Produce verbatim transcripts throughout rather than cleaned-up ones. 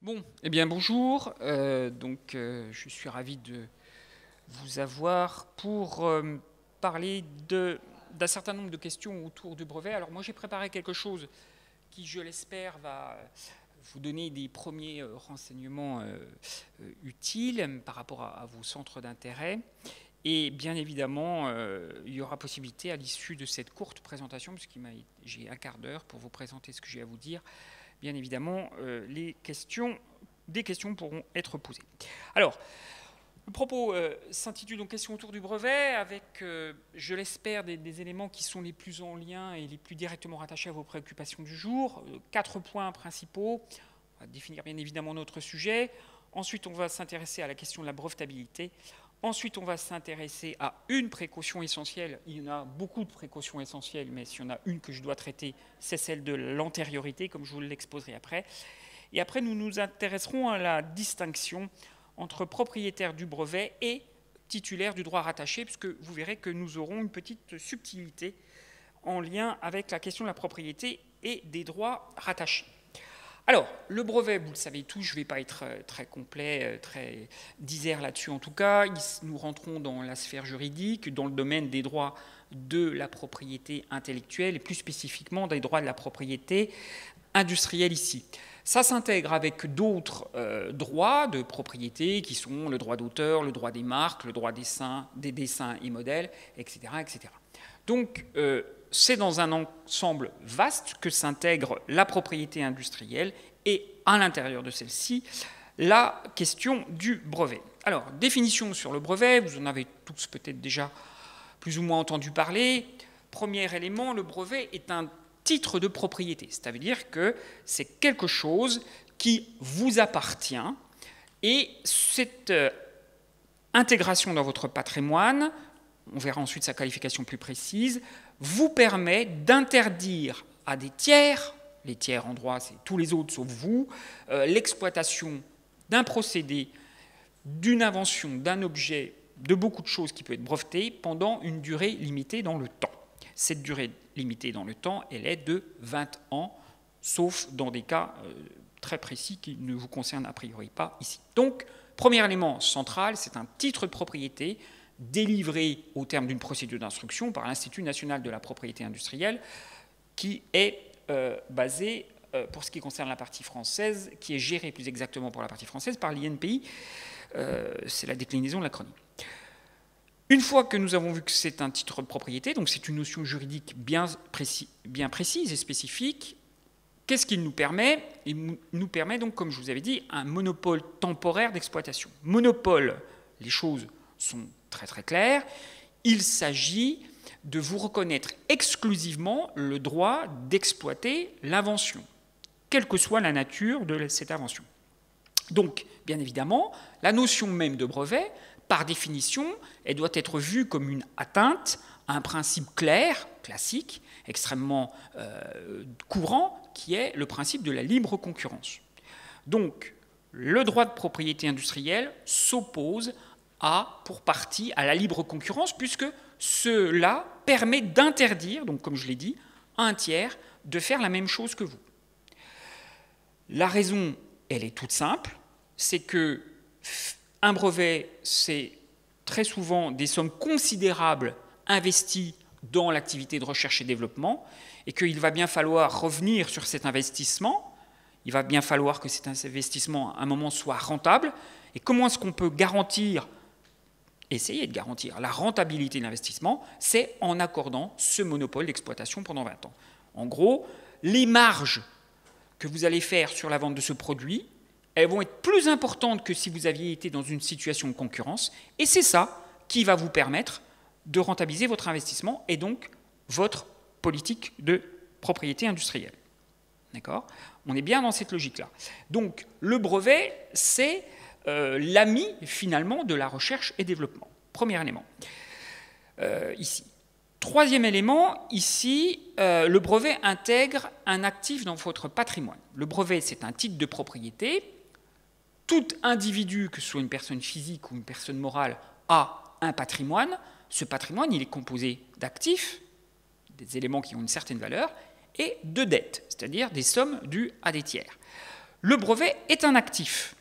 Bon, eh bien bonjour, euh, donc euh, je suis ravi de vous avoir pour euh, parler d'un certain nombre de questions autour du brevet. Alors moi j'ai préparé quelque chose qui, je l'espère, va vous donner des premiers euh, renseignements euh, euh, utiles par rapport à, à vos centres d'intérêt. Et bien évidemment, euh, il y aura possibilité à l'issue de cette courte présentation, puisque j'ai un quart d'heure pour vous présenter ce que j'ai à vous dire, bien évidemment, euh, les questions, des questions pourront être posées. Alors, le propos euh, s'intitule donc « Questions autour du brevet » avec, euh, je l'espère, des, des éléments qui sont les plus en lien et les plus directement rattachés à vos préoccupations du jour. Euh, quatre points principaux. On va définir bien évidemment notre sujet. Ensuite, on va s'intéresser à la question de la brevetabilité. Ensuite, on va s'intéresser à une précaution essentielle. Il y en a beaucoup de précautions essentielles, mais s'il y en a une que je dois traiter, c'est celle de l'antériorité, comme je vous l'exposerai après. Et après, nous nous intéresserons à la distinction entre propriétaire du brevet et titulaire du droit rattaché, puisque vous verrez que nous aurons une petite subtilité en lien avec la question de la propriété et des droits rattachés. Alors, le brevet, vous le savez tous, je ne vais pas être très complet, très disert là-dessus en tout cas. Nous rentrons dans la sphère juridique, dans le domaine des droits de la propriété intellectuelle et plus spécifiquement des droits de la propriété industrielle ici. Ça s'intègre avec d'autres euh, droits de propriété qui sont le droit d'auteur, le droit des marques, le droit des dessins, des dessins et modèles, et cetera et cetera. Donc, euh, c'est dans un ensemble vaste que s'intègre la propriété industrielle et à l'intérieur de celle-ci, la question du brevet. Alors, définition sur le brevet, vous en avez tous peut-être déjà plus ou moins entendu parler. Premier élément, le brevet est un titre de propriété. Ça veut dire que c'est quelque chose qui vous appartient et cette euh, intégration dans votre patrimoine, on verra ensuite sa qualification plus précise, vous permet d'interdire à des tiers, les tiers en droit, c'est tous les autres sauf vous, euh, l'exploitation d'un procédé, d'une invention, d'un objet, de beaucoup de choses qui peut être breveté pendant une durée limitée dans le temps. Cette durée limitée dans le temps, elle est de vingt ans, sauf dans des cas euh, très précis qui ne vous concernent a priori pas ici. Donc, premier élément central, c'est un titre de propriété délivré au terme d'une procédure d'instruction par l'Institut national de la propriété industrielle, qui est euh, basé, euh, pour ce qui concerne la partie française, qui est géré plus exactement pour la partie française par l'I N P I, euh, c'est la déclinaison de l'acronyme. Une fois que nous avons vu que c'est un titre de propriété, donc c'est une notion juridique bien, précis, bien précise et spécifique, qu'est-ce qu'il nous permet? Il nous permet donc, comme je vous avais dit, un monopole temporaire d'exploitation. Monopole, les choses sont très très claires, il s'agit de vous reconnaître exclusivement le droit d'exploiter l'invention, quelle que soit la nature de cette invention. Donc, bien évidemment, la notion même de brevet, par définition, elle doit être vue comme une atteinte à un principe clair, classique, extrêmement euh, courant, qui est le principe de la libre concurrence. Donc, le droit de propriété industrielle s'oppose à, pour partie, à la libre concurrence, puisque cela permet d'interdire, donc comme je l'ai dit, à un tiers de faire la même chose que vous. La raison, elle est toute simple, c'est que un brevet, c'est très souvent des sommes considérables investies dans l'activité de recherche et développement, et qu'il va bien falloir revenir sur cet investissement, il va bien falloir que cet investissement, à un moment, soit rentable, et comment est-ce qu'on peut garantir essayer de garantir la rentabilité de l'investissement, c'est en accordant ce monopole d'exploitation pendant vingt ans. En gros, les marges que vous allez faire sur la vente de ce produit, elles vont être plus importantes que si vous aviez été dans une situation de concurrence, et c'est ça qui va vous permettre de rentabiliser votre investissement et donc votre politique de propriété industrielle. D'accord ? On est bien dans cette logique-là. Donc, le brevet, c'est Euh, l'ami, finalement, de la recherche et développement. Premier élément, euh, ici. Troisième élément, ici, euh, le brevet intègre un actif dans votre patrimoine. Le brevet, c'est un titre de propriété. Tout individu, que ce soit une personne physique ou une personne morale, a un patrimoine. Ce patrimoine, il est composé d'actifs, des éléments qui ont une certaine valeur, et de dettes, c'est-à-dire des sommes dues à des tiers. Le brevet est un actif.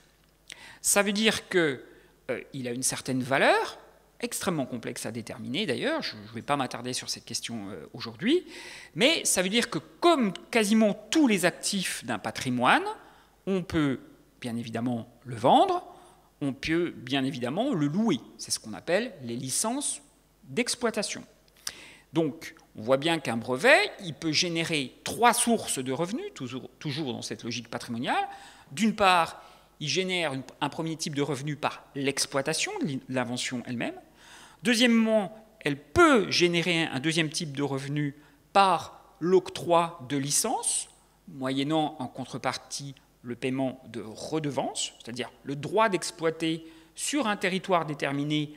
Ça veut dire qu'il euh, a une certaine valeur, extrêmement complexe à déterminer d'ailleurs, je ne vais pas m'attarder sur cette question euh, aujourd'hui, mais ça veut dire que comme quasiment tous les actifs d'un patrimoine, on peut bien évidemment le vendre, on peut bien évidemment le louer. C'est ce qu'on appelle les licences d'exploitation. Donc, on voit bien qu'un brevet, il peut générer trois sources de revenus, toujours, toujours dans cette logique patrimoniale. D'une part, il génère une, un premier type de revenu par l'exploitation de l'invention elle-même. Deuxièmement, elle peut générer un deuxième type de revenu par l'octroi de licences, moyennant en contrepartie le paiement de redevances, c'est-à-dire le droit d'exploiter sur un territoire déterminé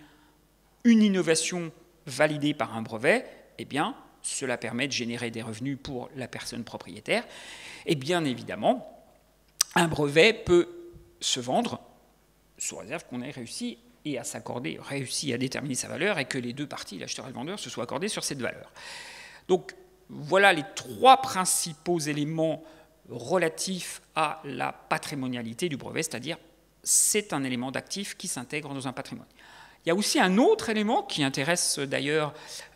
une innovation validée par un brevet. Eh bien, cela permet de générer des revenus pour la personne propriétaire. Et bien évidemment, un brevet peut se vendre sous réserve qu'on ait réussi et à s'accorder, réussi à déterminer sa valeur et que les deux parties, l'acheteur et le vendeur, se soient accordés sur cette valeur. Donc, voilà les trois principaux éléments relatifs à la patrimonialité du brevet, c'est-à-dire c'est un élément d'actif qui s'intègre dans un patrimoine. Il y a aussi un autre élément qui intéresse d'ailleurs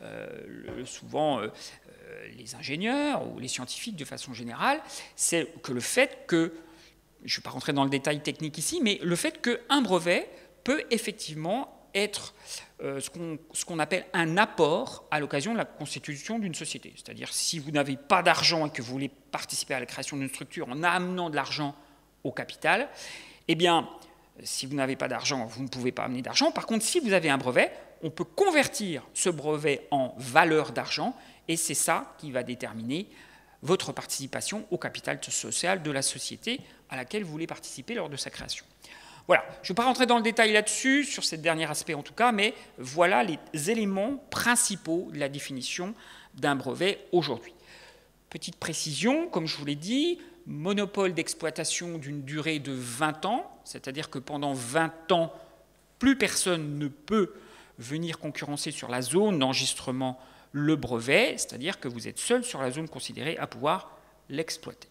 euh, souvent euh, les ingénieurs ou les scientifiques de façon générale, c'est que le fait que, je ne vais pas rentrer dans le détail technique ici, mais le fait qu'un brevet peut effectivement être euh, ce qu'on ce qu'on appelle un apport à l'occasion de la constitution d'une société. C'est-à-dire si vous n'avez pas d'argent et que vous voulez participer à la création d'une structure en amenant de l'argent au capital, eh bien, si vous n'avez pas d'argent, vous ne pouvez pas amener d'argent. Par contre, si vous avez un brevet, on peut convertir ce brevet en valeur d'argent et c'est ça qui va déterminer votre participation au capital social de la société à laquelle vous voulez participer lors de sa création. Voilà, je ne vais pas rentrer dans le détail là-dessus, sur ce dernier aspect en tout cas, mais voilà les éléments principaux de la définition d'un brevet aujourd'hui. Petite précision, comme je vous l'ai dit, monopole d'exploitation d'une durée de vingt ans, c'est-à-dire que pendant vingt ans, plus personne ne peut venir concurrencer sur la zone d'enregistrement le brevet, c'est-à-dire que vous êtes seul sur la zone considérée à pouvoir l'exploiter.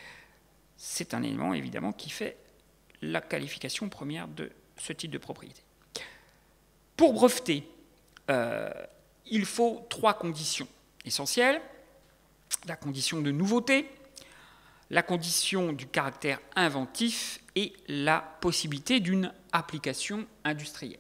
C'est un élément évidemment qui fait la qualification première de ce type de propriété. Pour breveter, euh, il faut trois conditions essentielles. La condition de nouveauté, la condition du caractère inventif et la possibilité d'une application industrielle.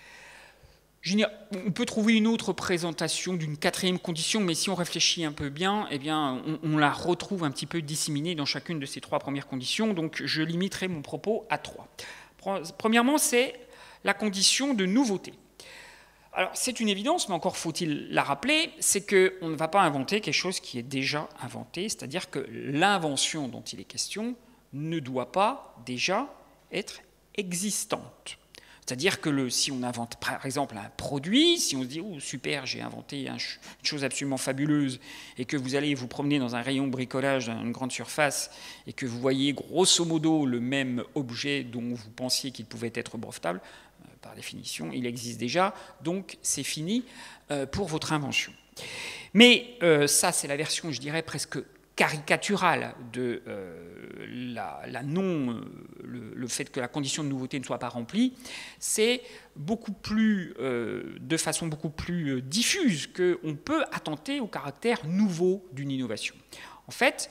On peut trouver une autre présentation d'une quatrième condition, mais si on réfléchit un peu bien, eh bien on, on la retrouve un petit peu disséminée dans chacune de ces trois premières conditions, donc je limiterai mon propos à trois. Premièrement, c'est la condition de nouveauté. Alors c'est une évidence, mais encore faut-il la rappeler, c'est qu'on ne va pas inventer quelque chose qui est déjà inventé, c'est-à-dire que l'invention dont il est question ne doit pas déjà être existante. C'est-à-dire que le, si on invente par exemple un produit, si on se dit « Oh super, j'ai inventé un, une chose absolument fabuleuse » et que vous allez vous promener dans un rayon bricolage d'une grande surface et que vous voyez grosso modo le même objet dont vous pensiez qu'il pouvait être brevetable, euh, par définition, il existe déjà, donc c'est fini euh, pour votre invention. Mais euh, ça, c'est la version, je dirais, presque caricaturale de euh, la, la non, euh, le, le fait que la condition de nouveauté ne soit pas remplie, c'est beaucoup plus, euh, de façon beaucoup plus diffuse qu'on peut attenter au caractère nouveau d'une innovation. En fait,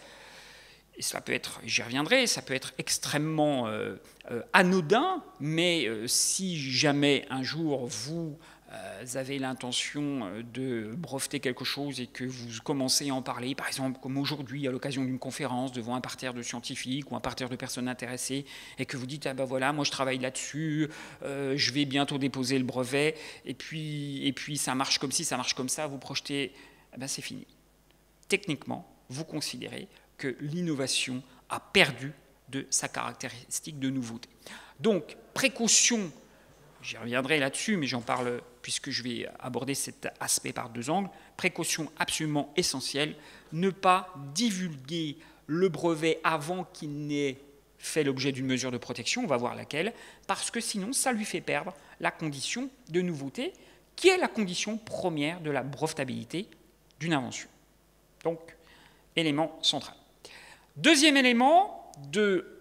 et ça peut être, j'y reviendrai, ça peut être extrêmement euh, euh, anodin, mais euh, si jamais un jour vous vous avez l'intention de breveter quelque chose et que vous commencez à en parler, par exemple comme aujourd'hui à l'occasion d'une conférence devant un parterre de scientifiques ou un parterre de personnes intéressées, et que vous dites « Ah ben voilà, moi je travaille là-dessus, euh, je vais bientôt déposer le brevet, et puis, et puis ça marche comme ci, ça marche comme ça », vous projetez, eh ben c'est fini. Techniquement, vous considérez que l'innovation a perdu de sa caractéristique de nouveauté. Donc, précaution. J'y reviendrai là-dessus, mais j'en parle puisque je vais aborder cet aspect par deux angles. Précaution absolument essentielle, ne pas divulguer le brevet avant qu'il n'ait fait l'objet d'une mesure de protection, on va voir laquelle, parce que sinon ça lui fait perdre la condition de nouveauté, qui est la condition première de la brevetabilité d'une invention. Donc, élément central. Deuxième élément de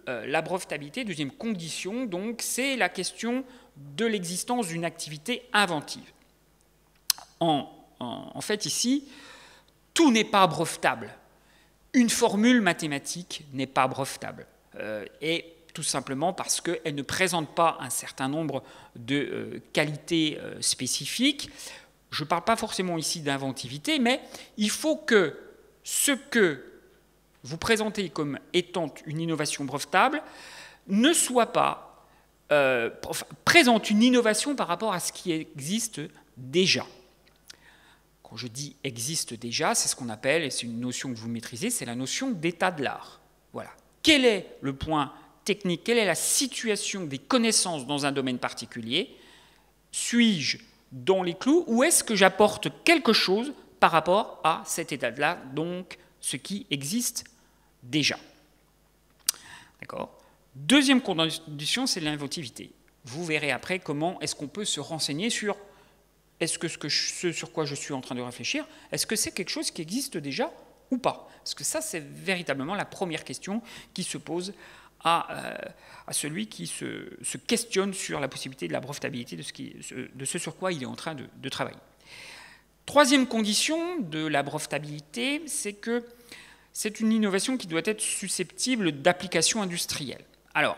euh, la brevetabilité, deuxième condition, donc, c'est la question de l'existence d'une activité inventive. En, en, en fait, ici, tout n'est pas brevetable. Une formule mathématique n'est pas brevetable. Euh, et tout simplement parce qu'elle ne présente pas un certain nombre de euh, qualités euh, spécifiques. Je ne parle pas forcément ici d'inventivité, mais il faut que ce que vous présentez comme étant une innovation brevetable ne soit pas, euh, présente une innovation par rapport à ce qui existe déjà. Quand je dis existe déjà, c'est ce qu'on appelle, et c'est une notion que vous maîtrisez, c'est la notion d'état de l'art. Voilà. Quel est le point technique, quelle est la situation des connaissances dans un domaine particulier? Suis-je dans les clous ou est-ce que j'apporte quelque chose par rapport à cet état de l'art, donc ce qui existe déjà? D'accord. Deuxième condition, c'est l'inventivité. Vous verrez après comment est-ce qu'on peut se renseigner sur est-ce que ce, que je, ce sur quoi je suis en train de réfléchir, est-ce que c'est quelque chose qui existe déjà ou pas? Parce que ça, c'est véritablement la première question qui se pose à, euh, à celui qui se, se questionne sur la possibilité de la brevetabilité de ce, qui, de ce sur quoi il est en train de, de travailler. Troisième condition de la brevetabilité, c'est que c'est une innovation qui doit être susceptible d'application industrielle. Alors,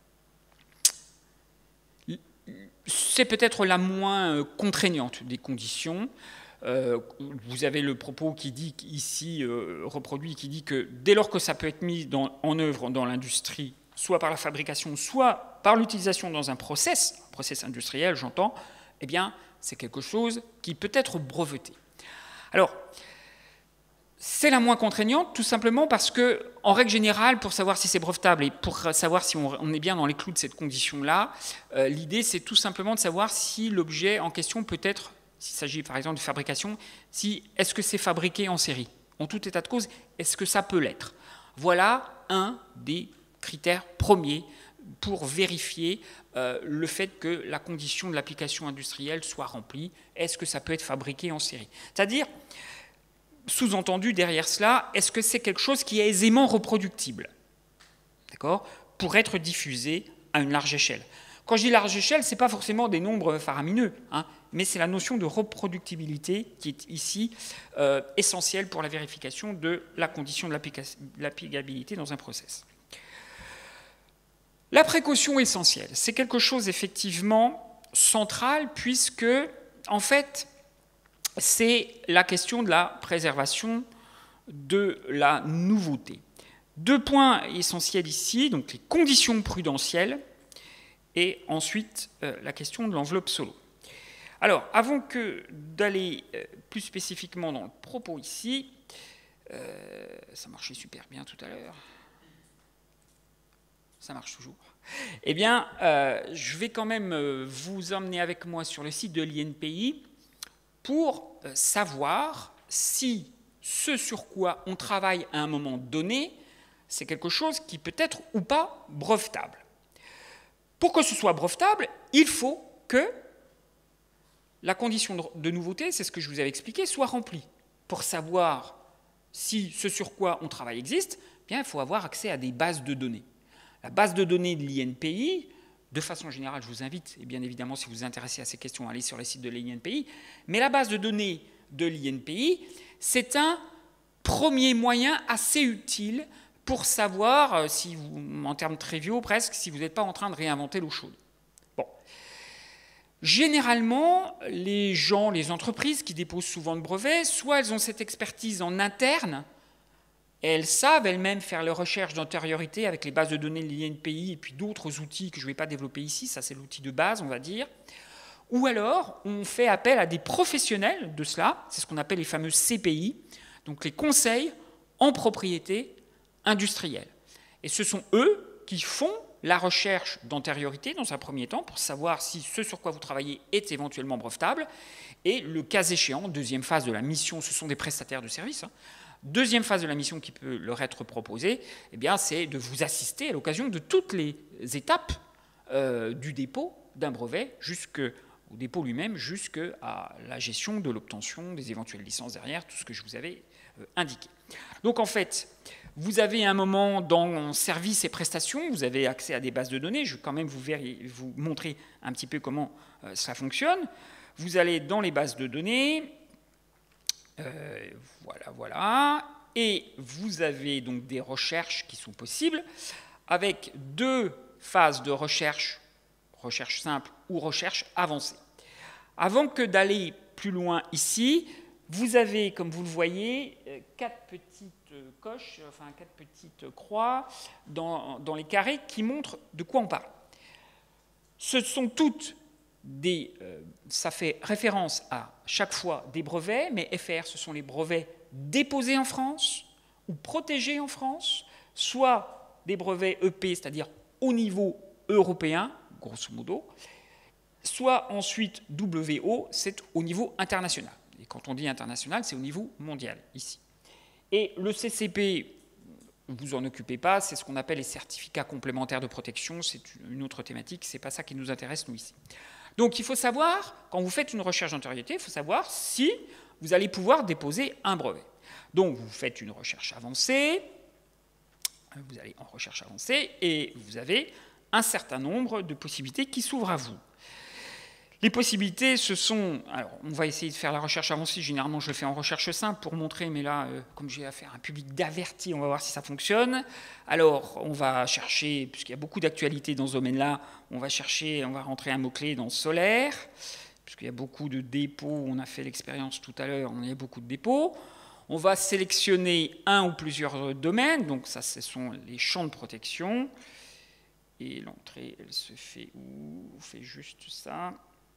c'est peut-être la moins contraignante des conditions. Euh, vous avez le propos qui dit ici, euh, reproduit, qui dit que dès lors que ça peut être mis dans, en œuvre dans l'industrie, soit par la fabrication, soit par l'utilisation dans un process, un process industriel, j'entends, eh bien, c'est quelque chose qui peut être breveté. Alors, c'est la moins contraignante, tout simplement parce que, en règle générale, pour savoir si c'est brevetable et pour savoir si on, on est bien dans les clous de cette condition-là, euh, l'idée, c'est tout simplement de savoir si l'objet en question peut être, s'il s'agit par exemple de fabrication, si, est-ce que c'est fabriqué en série? En tout état de cause, est-ce que ça peut l'être? Voilà un des critères premiers pour vérifier euh, le fait que la condition de l'application industrielle soit remplie. Est-ce que ça peut être fabriqué en série? C'est-à-dire, sous-entendu derrière cela, est-ce que c'est quelque chose qui est aisément reproductible, d'accord, pour être diffusé à une large échelle? Quand je dis large échelle, ce n'est pas forcément des nombres faramineux, hein, mais c'est la notion de reproductibilité qui est ici euh, essentielle pour la vérification de la condition de l'applicabilité dans un process. La précaution essentielle, c'est quelque chose effectivement central puisque, en fait, c'est la question de la préservation de la nouveauté. Deux points essentiels ici, donc les conditions prudentielles et ensuite euh, la question de l'enveloppe solo. Alors, avant que d'aller euh, plus spécifiquement dans le propos ici, euh, ça marchait super bien tout à l'heure, ça marche toujours, eh bien, euh, je vais quand même euh, vous emmener avec moi sur le site de l'I N P I pour euh, savoir si ce sur quoi on travaille à un moment donné, c'est quelque chose qui peut être ou pas brevetable. Pour que ce soit brevetable, il faut que la condition de nouveauté, c'est ce que je vous avais expliqué, soit remplie. Pour savoir si ce sur quoi on travaille existe, eh bien, il faut avoir accès à des bases de données. La base de données de l'I N P I, de façon générale, je vous invite, et bien évidemment, si vous vous intéressez à ces questions, à aller sur les sites de l'I N P I, mais la base de données de l'I N P I, c'est un premier moyen assez utile pour savoir, si vous, en termes triviaux presque, si vous n'êtes pas en train de réinventer l'eau chaude. Bon. Généralement, les gens, les entreprises qui déposent souvent de brevets, soit elles ont cette expertise en interne, et elles savent elles-mêmes faire leurs recherches d'antériorité avec les bases de données de l'I N P I et puis d'autres outils que je ne vais pas développer ici, ça c'est l'outil de base, on va dire. Ou alors, on fait appel à des professionnels de cela, c'est ce qu'on appelle les fameux C P I, donc les conseils en propriété industrielle. Et ce sont eux qui font la recherche d'antériorité dans un premier temps pour savoir si ce sur quoi vous travaillez est éventuellement brevetable. Et le cas échéant, deuxième phase de la mission, ce sont des prestataires de services, hein. Deuxième phase de la mission qui peut leur être proposée, eh bien, c'est de vous assister à l'occasion de toutes les étapes euh, du dépôt d'un brevet jusqu'au au dépôt lui-même jusqu'à la gestion de l'obtention des éventuelles licences derrière, tout ce que je vous avais euh, indiqué. Donc en fait, vous avez un moment dans services et prestations, vous avez accès à des bases de données, je vais quand même vous, vous montrer un petit peu comment euh, ça fonctionne. Vous allez dans les bases de données, euh, voilà, voilà, et vous avez donc des recherches qui sont possibles avec deux phases de recherche, recherche simple ou recherche avancée. Avant que d'aller plus loin ici, vous avez, comme vous le voyez, quatre petites coches, enfin quatre petites croix dans, dans les carrés qui montrent de quoi on parle. Ce sont toutes des... Euh, ça fait référence à chaque fois des brevets, mais F R, ce sont les brevets déposés en France ou protégés en France, soit des brevets E P, c'est-à-dire au niveau européen, grosso modo, soit ensuite W O, c'est au niveau international. Et quand on dit international, c'est au niveau mondial, ici. Et le C C P, vous en occupez pas, c'est ce qu'on appelle les certificats complémentaires de protection, c'est une autre thématique, c'est pas ça qui nous intéresse, nous, ici. Donc, il faut savoir, quand vous faites une recherche d'antériorité, il faut savoir si vous allez pouvoir déposer un brevet. Donc, vous faites une recherche avancée, vous allez en recherche avancée, et vous avez un certain nombre de possibilités qui s'ouvrent à vous. Les possibilités, ce sont... Alors, on va essayer de faire la recherche avancée. Généralement, je le fais en recherche simple pour montrer, mais là, euh, comme j'ai affaire à un public d'avertis, on va voir si ça fonctionne. Alors, on va chercher, puisqu'il y a beaucoup d'actualités dans ce domaine-là, on va chercher, on va rentrer un mot-clé dans solaire, puisqu'il y a beaucoup de dépôts, on a fait l'expérience tout à l'heure, il y a beaucoup de dépôts. On va sélectionner un ou plusieurs domaines, donc ça, ce sont les champs de protection. Et l'entrée, elle se fait où? On fait juste ça.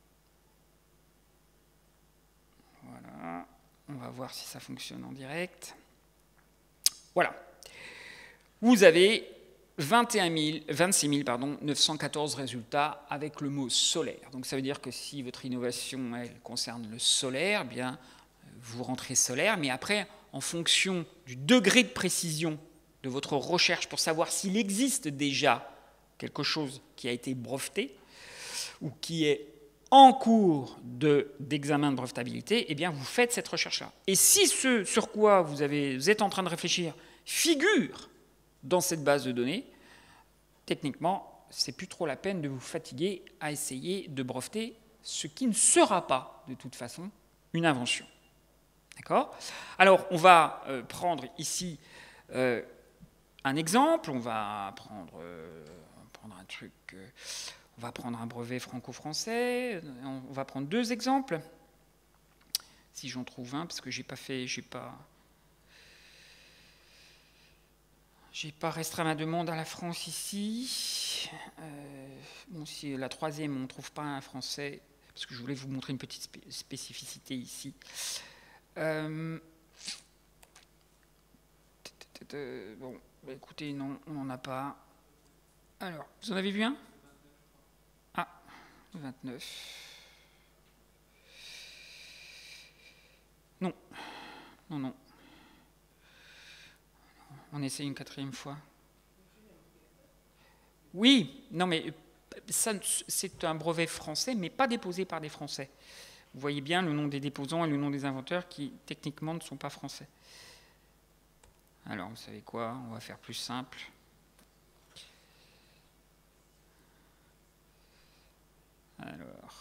Voilà, on va voir si ça fonctionne en direct. Voilà. Vous avez vingt-et-un mille, vingt-six mille pardon, neuf cent quatorze résultats avec le mot solaire. Donc ça veut dire que si votre innovation elle, concerne le solaire, eh bien, vous rentrez solaire, mais après, en fonction du degré de précision de votre recherche pour savoir s'il existe déjà quelque chose qui a été breveté ou qui est en cours d'examen de, de brevetabilité, eh bien, vous faites cette recherche-là. Et si ce sur quoi vous, avez, vous êtes en train de réfléchir figure dans cette base de données, techniquement, c'est plus trop la peine de vous fatiguer à essayer de breveter ce qui ne sera pas, de toute façon, une invention. D'accord? Alors, on va euh, prendre ici euh, un exemple. On va prendre, euh, on va prendre un truc... Euh, On va prendre un brevet franco-français, on va prendre deux exemples, si j'en trouve un, parce que j'ai pas fait, j'ai pas, j'ai pas restreint ma demande à la France ici. Euh, bon, si la troisième, on ne trouve pas un français, parce que je voulais vous montrer une petite spé spécificité ici. Euh, bon, bah écoutez, non, on n'en a pas. Alors, vous en avez vu un ? vingt-neuf. Non. Non, non. On essaye une quatrième fois. Oui, non, mais c'est un brevet français, mais pas déposé par des Français. Vous voyez bien le nom des déposants et le nom des inventeurs qui, techniquement, ne sont pas français. Alors, vous savez quoi? On va faire plus simple. Alors...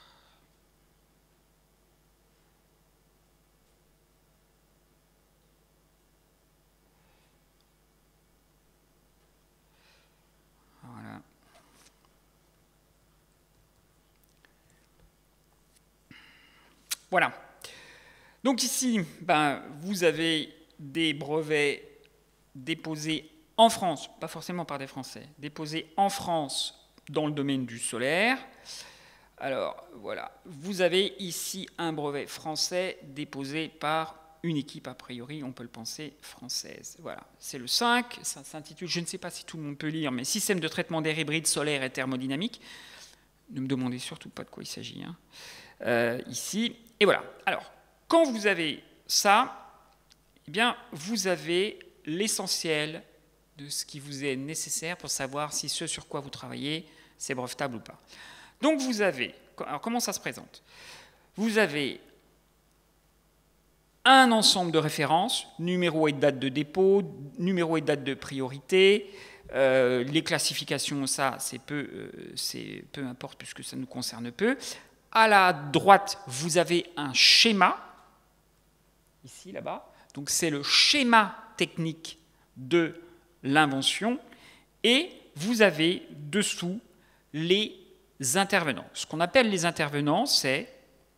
Voilà. Voilà. Donc ici, ben, vous avez des brevets déposés en France, pas forcément par des Français, déposés en France dans le domaine du solaire. Alors, voilà, vous avez ici un brevet français déposé par une équipe, a priori, on peut le penser, française. Voilà, c'est le cinq, ça s'intitule, je ne sais pas si tout le monde peut lire, mais Système de traitement d'air hybride solaire et thermodynamique. Ne me demandez surtout pas de quoi il s'agit, hein. euh, ici. Et voilà, alors, quand vous avez ça, eh bien, vous avez l'essentiel de ce qui vous est nécessaire pour savoir si ce sur quoi vous travaillez, c'est brevetable ou pas. Donc vous avez alors comment ça se présente? Vous avez un ensemble de références, numéro et date de dépôt, numéro et date de priorité. Euh, les classifications, ça, c'est peu, euh, c'est peu importe puisque ça nous concerne peu. À la droite, vous avez un schéma, ici, là-bas. Donc, c'est le schéma technique de l'invention. Et vous avez dessous les intervenants. Ce qu'on appelle les intervenants, c'est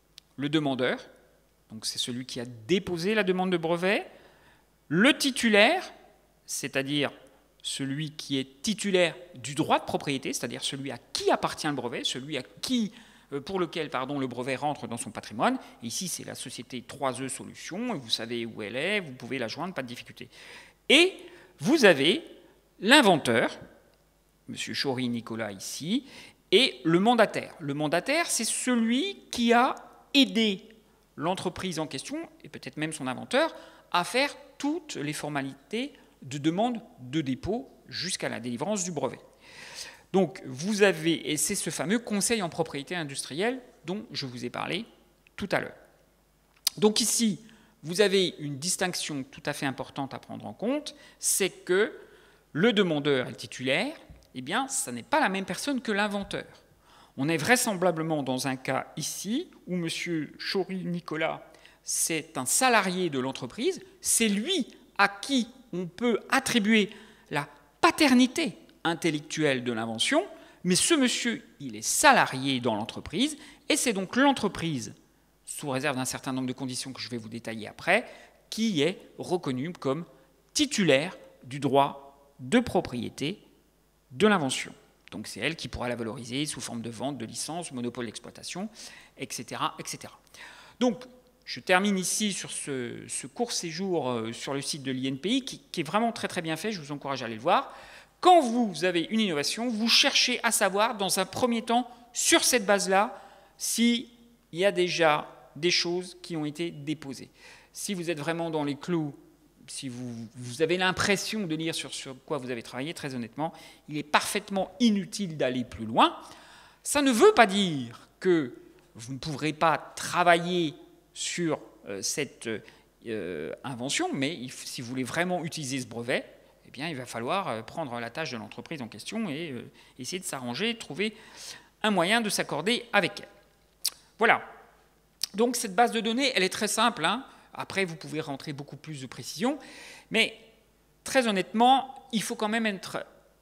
le demandeur, donc c'est celui qui a déposé la demande de brevet, le titulaire, c'est-à-dire celui qui est titulaire du droit de propriété, c'est-à-dire celui à qui appartient le brevet, celui à qui, pour lequel pardon, le brevet rentre dans son patrimoine. Et ici, c'est la société trois E Solutions, et vous savez où elle est, vous pouvez la joindre, pas de difficulté. Et vous avez l'inventeur, M. Chaury Nicolas ici, et le mandataire. Le mandataire, c'est celui qui a aidé l'entreprise en question, et peut-être même son inventeur, à faire toutes les formalités de demande de dépôt jusqu'à la délivrance du brevet. Donc vous avez, et c'est ce fameux conseil en propriété industrielle dont je vous ai parlé tout à l'heure. Donc ici, vous avez une distinction tout à fait importante à prendre en compte, c'est que le demandeur et le titulaire, eh bien, ça n'est pas la même personne que l'inventeur. On est vraisemblablement dans un cas ici où M. Chaury Nicolas, c'est un salarié de l'entreprise, c'est lui à qui on peut attribuer la paternité intellectuelle de l'invention, mais ce monsieur, il est salarié dans l'entreprise, et c'est donc l'entreprise, sous réserve d'un certain nombre de conditions que je vais vous détailler après, qui est reconnue comme titulaire du droit de propriété de l'invention. Donc c'est elle qui pourra la valoriser sous forme de vente, de licence, monopole d'exploitation, et cetera, et cetera. Donc, je termine ici sur ce, ce court séjour euh, sur le site de l'I N P I, qui, qui est vraiment très très bien fait, je vous encourage à aller le voir. Quand vous avez une innovation, vous cherchez à savoir, dans un premier temps, sur cette base-là, s'il y a déjà des choses qui ont été déposées. Si vous êtes vraiment dans les clous, si vous, vous avez l'impression de lire sur, sur quoi vous avez travaillé, très honnêtement, il est parfaitement inutile d'aller plus loin. Ça ne veut pas dire que vous ne pourrez pas travailler sur euh, cette euh, invention, mais il, si vous voulez vraiment utiliser ce brevet, eh bien, il va falloir euh, prendre la tâche de l'entreprise en question et euh, essayer de s'arranger, trouver un moyen de s'accorder avec elle. Voilà. Donc cette base de données, elle est très simple, hein. Après, vous pouvez rentrer beaucoup plus de précision, mais très honnêtement, il faut quand même être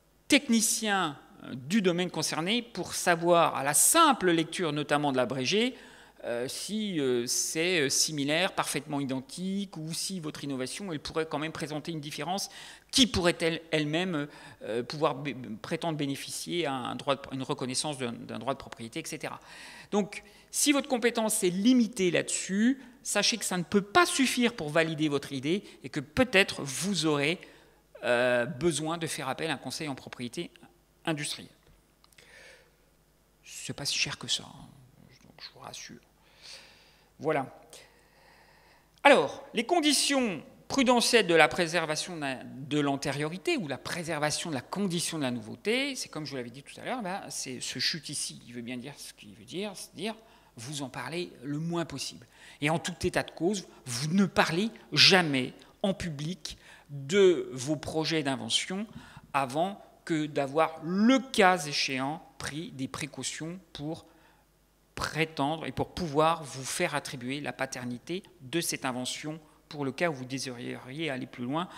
technicien du domaine concerné pour savoir, à la simple lecture notamment de l'abrégé, euh, si euh, c'est similaire, parfaitement identique, ou si votre innovation, elle pourrait quand même présenter une différence qui pourrait-elle elle-même euh, pouvoir prétendre bénéficier à un droit de, une reconnaissance d'un droit de propriété, et cetera. Donc, si votre compétence est limitée là-dessus, sachez que ça ne peut pas suffire pour valider votre idée et que peut-être vous aurez euh, besoin de faire appel à un conseil en propriété industrielle. Ce n'est pas si cher que ça, hein, donc je vous rassure. Voilà. Alors, les conditions prudentielles de la préservation de l'antériorité ou la préservation de la condition de la nouveauté, c'est comme je vous l'avais dit tout à l'heure, ben, c'est ce chute ici, il veut bien dire ce qu'il veut dire, c'est-à-dire vous en parlez le moins possible. Et en tout état de cause, vous ne parlez jamais en public de vos projets d'invention avant que d'avoir, le cas échéant, pris des précautions pour prétendre et pour pouvoir vous faire attribuer la paternité de cette invention pour le cas où vous désireriez aller plus loin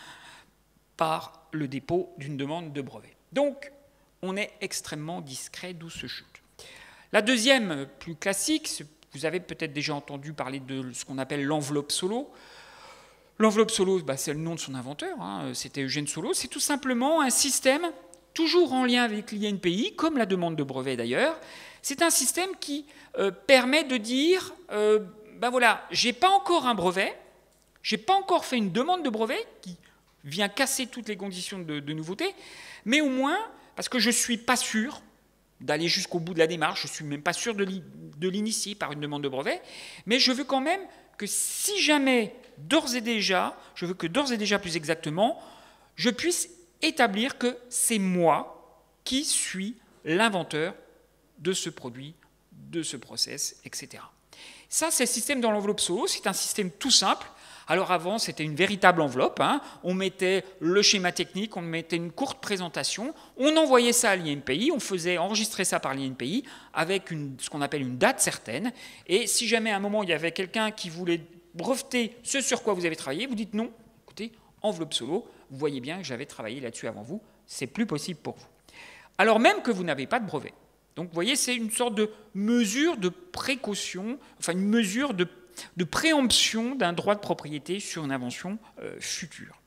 par le dépôt d'une demande de brevet. Donc, on est extrêmement discret, d'où ce chute. La deuxième, plus classique, vous avez peut-être déjà entendu parler de ce qu'on appelle l'enveloppe Solo. L'enveloppe Solo, bah, c'est le nom de son inventeur, hein, c'était Eugène Solo. C'est tout simplement un système, toujours en lien avec l'I N P I, comme la demande de brevet d'ailleurs. C'est un système qui euh, permet de dire, euh, ben voilà, j'ai pas encore un brevet, j'ai pas encore fait une demande de brevet qui vient casser toutes les conditions de, de nouveauté, mais au moins, parce que je suis pas sûr d'aller jusqu'au bout de la démarche, je ne suis même pas sûr de l'initier par une demande de brevet, mais je veux quand même que si jamais, d'ores et déjà, je veux que d'ores et déjà plus exactement, je puisse établir que c'est moi qui suis l'inventeur de ce produit de ce process, et cetera. Ça, c'est le système dans l'enveloppe solo. C'est un système tout simple. Alors avant, c'était une véritable enveloppe. Hein. On mettait le schéma technique, on mettait une courte présentation, on envoyait ça à l'I N P I, on faisait enregistrer ça par l'I N P I avec une, ce qu'on appelle une date certaine. Et si jamais à un moment, il y avait quelqu'un qui voulait breveter ce sur quoi vous avez travaillé, vous dites non, écoutez, enveloppe solo, vous voyez bien que j'avais travaillé là-dessus avant vous, c'est plus possible pour vous. Alors même que vous n'avez pas de brevet. Donc vous voyez, c'est une sorte de mesure de précaution, enfin une mesure de de préemption d'un droit de propriété sur une invention euh, future.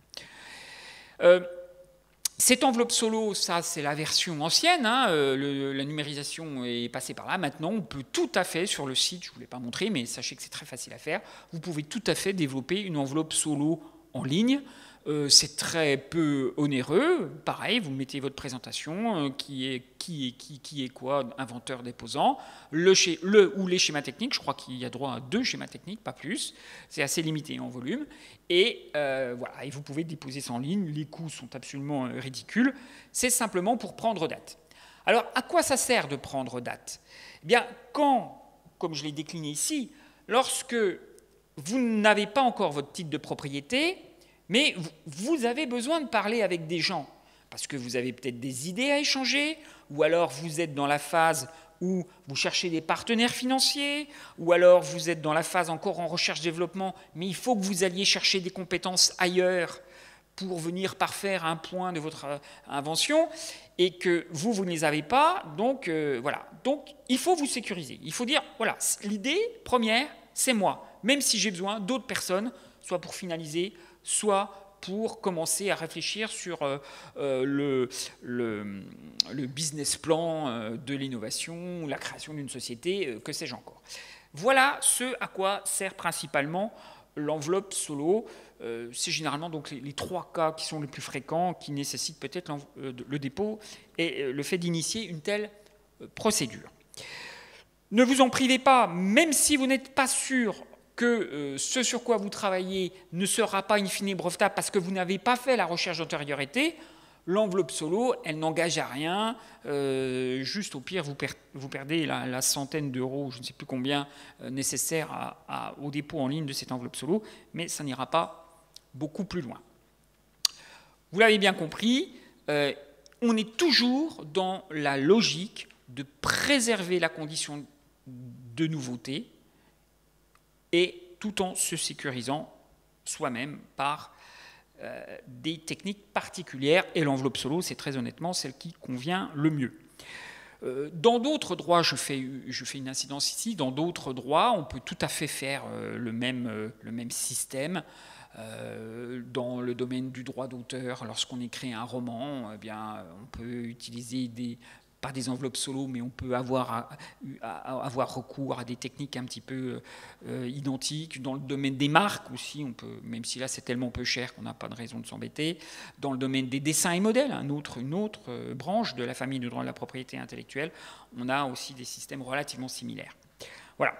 Euh, cette enveloppe solo, ça c'est la version ancienne, hein, euh, le, la numérisation est passée par là. Maintenant, on peut tout à fait, sur le site, je ne vous l'ai pas montré, mais sachez que c'est très facile à faire, vous pouvez tout à fait développer une enveloppe solo en ligne. Euh, c'est très peu onéreux. Pareil, vous mettez votre présentation, euh, qui, est, qui, est, qui, qui est quoi, inventeur, déposant, le, le ou les schémas techniques. Je crois qu'il y a droit à deux schémas techniques, pas plus. C'est assez limité en volume. Et euh, voilà, et vous pouvez déposer ça en ligne. Les coûts sont absolument euh, ridicules. C'est simplement pour prendre date. Alors, à quoi ça sert de prendre date? Eh bien, quand, comme je l'ai décliné ici, lorsque vous n'avez pas encore votre titre de propriété, mais vous avez besoin de parler avec des gens, parce que vous avez peut-être des idées à échanger, ou alors vous êtes dans la phase où vous cherchez des partenaires financiers, ou alors vous êtes dans la phase encore en recherche-développement, mais il faut que vous alliez chercher des compétences ailleurs pour venir parfaire un point de votre invention, et que vous, vous ne les avez pas, donc euh, voilà. Donc il faut vous sécuriser. Il faut dire, voilà, l'idée première, c'est moi, même si j'ai besoin d'autres personnes, soit pour finaliser, soit pour commencer à réfléchir sur euh, euh, le, le, le business plan euh, de l'innovation, la création d'une société, euh, que sais-je encore. Voilà ce à quoi sert principalement l'enveloppe solo. Euh, c'est généralement donc les, les trois cas qui sont les plus fréquents, qui nécessitent peut-être euh, le dépôt et euh, le fait d'initier une telle euh, procédure. Ne vous en privez pas, même si vous n'êtes pas sûr que euh, ce sur quoi vous travaillez ne sera pas in fine brevetable parce que vous n'avez pas fait la recherche d'antériorité, l'enveloppe solo, elle n'engage à rien. Euh, juste au pire, vous, per vous perdez la, la centaine d'euros, je ne sais plus combien, euh, nécessaires à, à, au dépôt en ligne de cette enveloppe solo, mais ça n'ira pas beaucoup plus loin. Vous l'avez bien compris, euh, on est toujours dans la logique de préserver la condition de nouveauté, et tout en se sécurisant soi-même par euh, des techniques particulières. Et l'enveloppe solo, c'est très honnêtement celle qui convient le mieux. Euh, dans d'autres droits, je fais, je fais une incidence ici, dans d'autres droits, on peut tout à fait faire euh, le, même, euh, le même système. Euh, dans le domaine du droit d'auteur, lorsqu'on écrit un roman, eh bien, on peut utiliser des... pas des enveloppes solo, mais on peut avoir, à, à, avoir recours à des techniques un petit peu euh, identiques. Dans le domaine des marques aussi, on peut, même si là c'est tellement peu cher qu'on n'a pas de raison de s'embêter. Dans le domaine des dessins et modèles, un autre, une autre euh, branche de la famille du droit de la propriété intellectuelle, on a aussi des systèmes relativement similaires. Voilà.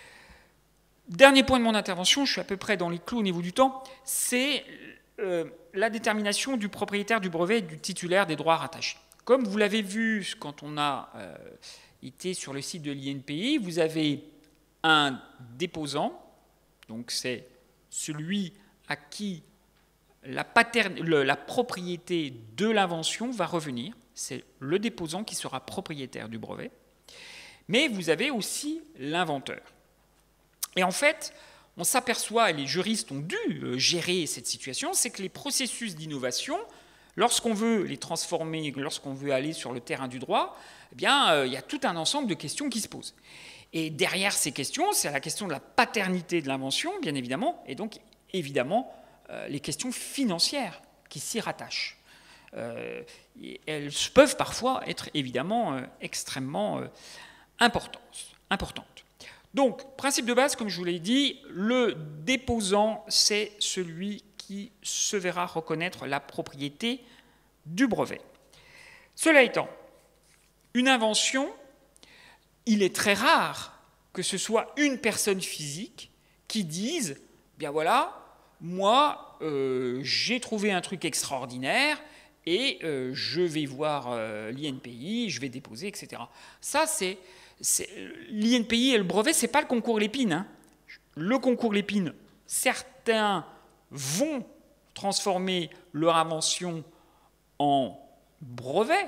Dernier point de mon intervention, je suis à peu près dans les clous au niveau du temps, c'est euh, la détermination du propriétaire du brevet et du titulaire des droits rattachés. Comme vous l'avez vu quand on a euh, été sur le site de l'I N P I, vous avez un déposant, donc c'est celui à qui la, le, la propriété de l'invention va revenir, c'est le déposant qui sera propriétaire du brevet, mais vous avez aussi l'inventeur. Et en fait, on s'aperçoit, et les juristes ont dû euh, gérer cette situation, c'est que les processus d'innovation, lorsqu'on veut les transformer, lorsqu'on veut aller sur le terrain du droit, eh bien, euh, il y a tout un ensemble de questions qui se posent. Et derrière ces questions, c'est la question de la paternité de l'invention, bien évidemment, et donc, évidemment, euh, les questions financières qui s'y rattachent. Euh, elles peuvent parfois être, évidemment, euh, extrêmement euh, importantes, importantes. Donc, principe de base, comme je vous l'ai dit, le déposant, c'est celui qui se verra reconnaître la propriété du brevet. Cela étant, une invention, il est très rare que ce soit une personne physique qui dise « bien voilà, moi, euh, j'ai trouvé un truc extraordinaire et euh, je vais voir euh, l'I N P I, je vais déposer, et cetera » Ça, c'est l'I N P I et le brevet, ce n'est pas le concours Lépine. Hein. Le concours Lépine, certains vont transformer leur invention en brevet,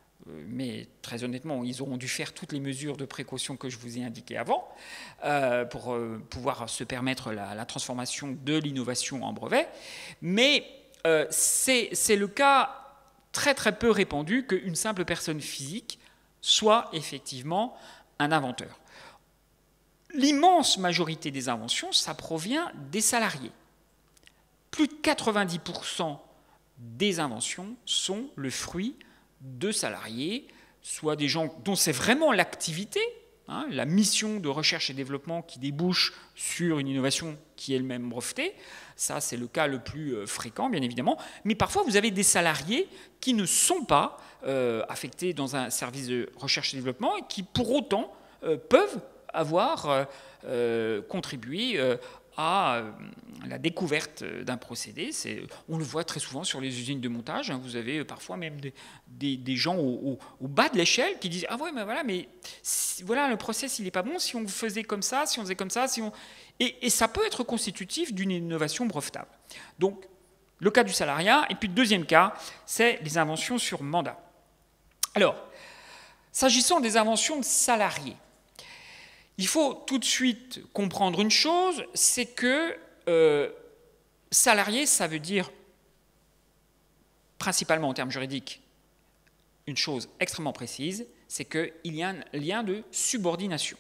mais très honnêtement, ils auront dû faire toutes les mesures de précaution que je vous ai indiquées avant euh, pour euh, pouvoir se permettre la, la transformation de l'innovation en brevet. Mais euh, c'est le cas très très peu répandu qu'une simple personne physique soit effectivement un inventeur. L'immense majorité des inventions, ça provient des salariés. Plus de quatre-vingt-dix pour cent des inventions sont le fruit de salariés, soit des gens dont c'est vraiment l'activité, hein, la mission de recherche et développement qui débouche sur une innovation qui est elle-même brevetée. Ça, c'est le cas le plus fréquent, bien évidemment. Mais parfois, vous avez des salariés qui ne sont pas euh, affectés dans un service de recherche et développement et qui, pour autant, euh, peuvent avoir euh, euh, contribué euh, à la découverte d'un procédé. On le voit très souvent sur les usines de montage. Hein. Vous avez parfois même des, des, des gens au, au, au bas de l'échelle qui disent « Ah ouais, mais voilà, mais si, voilà, le process, il n'est pas bon si on faisait comme ça, si on faisait comme ça. Si on... » et, et ça peut être constitutif d'une innovation brevetable. Donc, le cas du salariat. Et puis, le deuxième cas, c'est les inventions sur mandat. Alors, s'agissant des inventions de salariés, il faut tout de suite comprendre une chose, c'est que euh, salarié, ça veut dire, principalement en termes juridiques, une chose extrêmement précise, c'est qu'il y a un lien de subordination.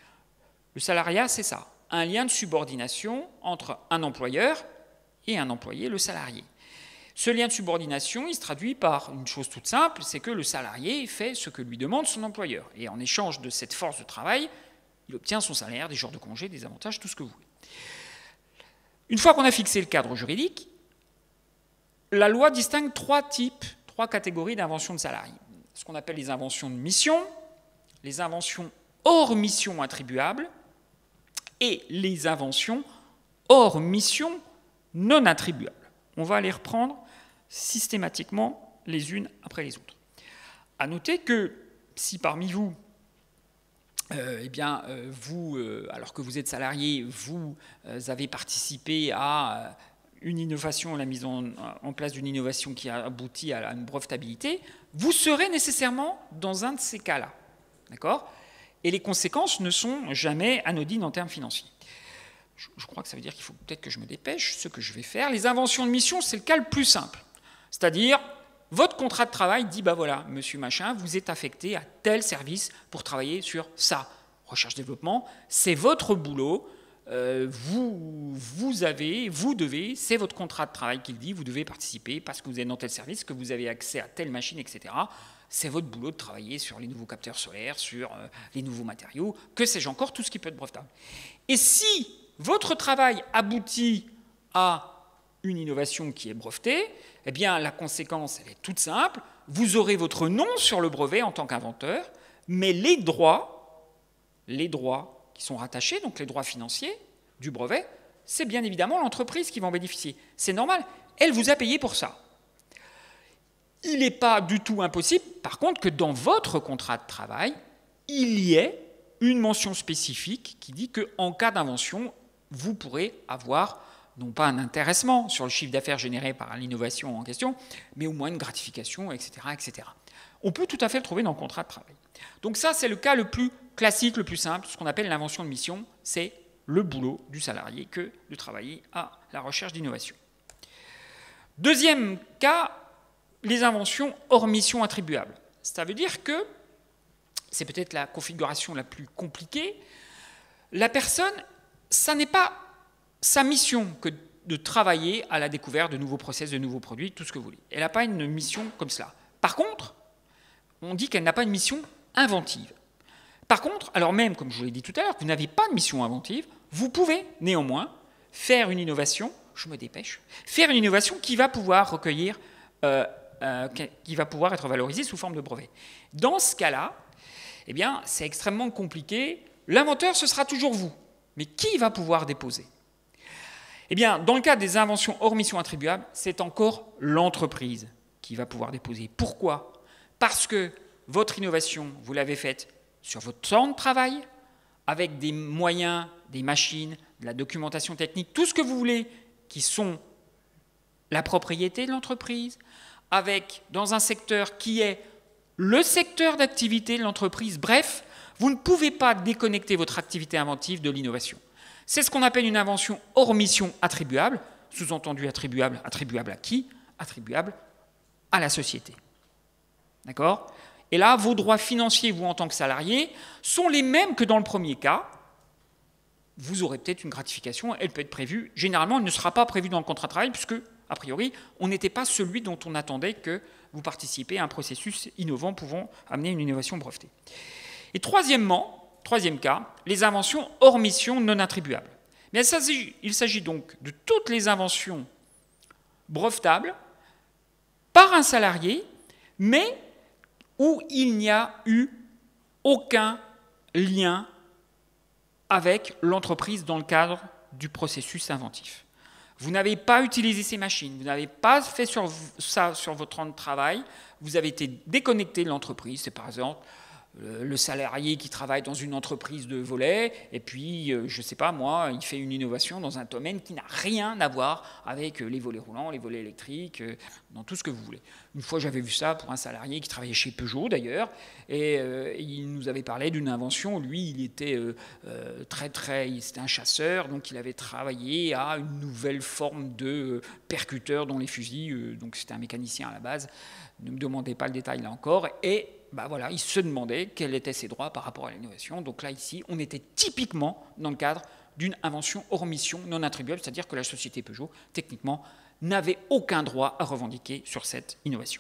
Le salariat, c'est ça, un lien de subordination entre un employeur et un employé, le salarié. Ce lien de subordination, il se traduit par une chose toute simple, c'est que le salarié fait ce que lui demande son employeur. Et en échange de cette force de travail, il obtient son salaire, des jours de congé, des avantages, tout ce que vous voulez. Une fois qu'on a fixé le cadre juridique, la loi distingue trois types, trois catégories d'inventions de salariés. Ce qu'on appelle les inventions de mission, les inventions hors mission attribuables et les inventions hors mission non attribuables. On va les reprendre systématiquement les unes après les autres. À noter que si parmi vous, Euh, eh bien, euh, vous, euh, alors que vous êtes salarié, vous euh, avez participé à euh, une innovation, la mise en, en place d'une innovation qui a abouti à une brevetabilité, vous serez nécessairement dans un de ces cas-là. D'accord ? Et les conséquences ne sont jamais anodines en termes financiers. Je, je crois que ça veut dire qu'il faut peut-être que je me dépêche, ce que je vais faire. Les inventions de mission, c'est le cas le plus simple. C'est-à-dire, votre contrat de travail dit, bah voilà, monsieur machin, vous êtes affecté à tel service pour travailler sur ça. Recherche-développement, c'est votre boulot, euh, vous, vous avez, vous devez, c'est votre contrat de travail qui le dit, vous devez participer parce que vous êtes dans tel service, que vous avez accès à telle machine, et cetera. C'est votre boulot de travailler sur les nouveaux capteurs solaires, sur euh, les nouveaux matériaux, que sais-je encore, tout ce qui peut être brevetable. Et si votre travail aboutit à une innovation qui est brevetée, eh bien, la conséquence, elle est toute simple. Vous aurez votre nom sur le brevet en tant qu'inventeur, mais les droits, les droits qui sont rattachés, donc les droits financiers du brevet, c'est bien évidemment l'entreprise qui va en bénéficier. C'est normal, elle vous a payé pour ça. Il n'est pas du tout impossible, par contre, que dans votre contrat de travail, il y ait une mention spécifique qui dit qu'en cas d'invention, vous pourrez avoir non pas un intéressement sur le chiffre d'affaires généré par l'innovation en question, mais au moins une gratification, et cetera, et cetera. On peut tout à fait le trouver dans le contrat de travail. Donc ça, c'est le cas le plus classique, le plus simple, ce qu'on appelle l'invention de mission, c'est le boulot du salarié que de travailler à la recherche d'innovation. Deuxième cas, les inventions hors mission attribuables. Ça veut dire que, c'est peut-être la configuration la plus compliquée, la personne, ça n'est pas sa mission que de travailler à la découverte de nouveaux process, de nouveaux produits, tout ce que vous voulez. Elle n'a pas une mission comme cela. Par contre, on dit qu'elle n'a pas une mission inventive. Par contre, alors même, comme je vous l'ai dit tout à l'heure, vous n'avez pas de mission inventive, vous pouvez néanmoins faire une innovation, je me dépêche, faire une innovation qui va pouvoir recueillir, euh, euh, qui va pouvoir être valorisée sous forme de brevet. Dans ce cas-là, eh bien, c'est extrêmement compliqué. L'inventeur, ce sera toujours vous. Mais qui va pouvoir déposer ? Eh bien, dans le cas des inventions hors mission attribuable, c'est encore l'entreprise qui va pouvoir déposer. Pourquoi ? Parce que votre innovation, vous l'avez faite sur votre temps de travail, avec des moyens, des machines, de la documentation technique, tout ce que vous voulez, qui sont la propriété de l'entreprise, avec dans un secteur qui est le secteur d'activité de l'entreprise. Bref, vous ne pouvez pas déconnecter votre activité inventive de l'innovation. C'est ce qu'on appelle une invention hors mission attribuable, sous-entendu attribuable, attribuable à qui? Attribuable à la société. D'accord? Et là, vos droits financiers, vous en tant que salarié, sont les mêmes que dans le premier cas. Vous aurez peut-être une gratification, elle peut être prévue. Généralement, elle ne sera pas prévue dans le contrat de travail, puisque, a priori, on n'était pas celui dont on attendait que vous participiez à un processus innovant pouvant amener une innovation brevetée. Et troisièmement, troisième cas, les inventions hors mission non attribuables. Mais il s'agit donc de toutes les inventions brevetables par un salarié, mais où il n'y a eu aucun lien avec l'entreprise dans le cadre du processus inventif. Vous n'avez pas utilisé ces machines, vous n'avez pas fait sur ça sur votre temps de travail, vous avez été déconnecté de l'entreprise. C'est par exemple le salarié qui travaille dans une entreprise de volets, et puis, je ne sais pas moi, il fait une innovation dans un domaine qui n'a rien à voir avec les volets roulants, les volets électriques, dans tout ce que vous voulez. Une fois, j'avais vu ça pour un salarié qui travaillait chez Peugeot, d'ailleurs, et euh, il nous avait parlé d'une invention. Lui, il était euh, euh, très, très... C'était un chasseur, donc il avait travaillé à une nouvelle forme de percuteur dans les fusils, euh, donc c'était un mécanicien à la base. Ne me demandez pas le détail là encore, et bah voilà, il se demandait quels étaient ses droits par rapport à l'innovation. Donc là, ici, on était typiquement dans le cadre d'une invention hors mission non attribuable, c'est-à-dire que la société Peugeot, techniquement, n'avait aucun droit à revendiquer sur cette innovation.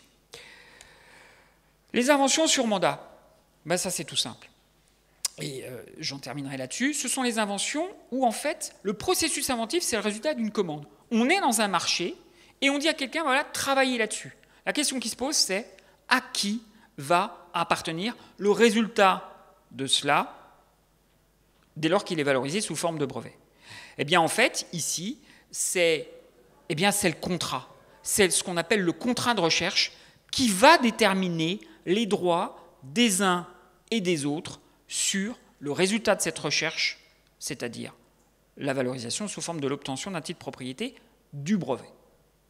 Les inventions sur mandat, ben ça c'est tout simple. Et euh, j'en terminerai là-dessus. Ce sont les inventions où, en fait, le processus inventif, c'est le résultat d'une commande. On est dans un marché et on dit à quelqu'un, voilà, travaillez là-dessus. La question qui se pose, c'est à qui va appartenir le résultat de cela dès lors qu'il est valorisé sous forme de brevet. Eh bien, en fait, ici, c'est eh bien, c'est le contrat. C'est ce qu'on appelle le contrat de recherche qui va déterminer les droits des uns et des autres sur le résultat de cette recherche, c'est-à-dire la valorisation sous forme de l'obtention d'un titre de propriété du brevet. D'accord ?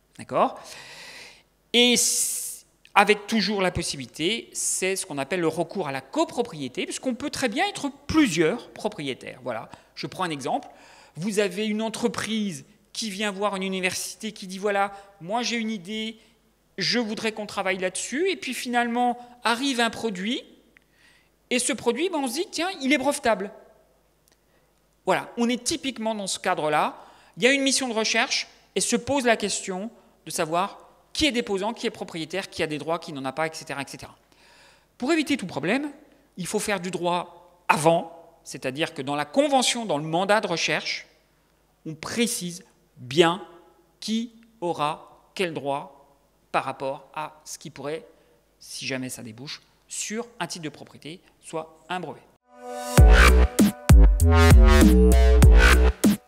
Et avec toujours la possibilité, c'est ce qu'on appelle le recours à la copropriété, puisqu'on peut très bien être plusieurs propriétaires. Voilà, je prends un exemple. Vous avez une entreprise qui vient voir une université qui dit, voilà, moi j'ai une idée, je voudrais qu'on travaille là-dessus, et puis finalement arrive un produit, et ce produit, ben, on se dit, tiens, il est brevetable. Voilà, on est typiquement dans ce cadre-là. Il y a une mission de recherche, et se pose la question de savoir qui est déposant, qui est propriétaire, qui a des droits, qui n'en a pas, et cetera, et cetera. Pour éviter tout problème, il faut faire du droit avant, c'est-à-dire que dans la convention, dans le mandat de recherche, on précise bien qui aura quel droit par rapport à ce qui pourrait, si jamais ça débouche, sur un titre de propriété, soit un brevet.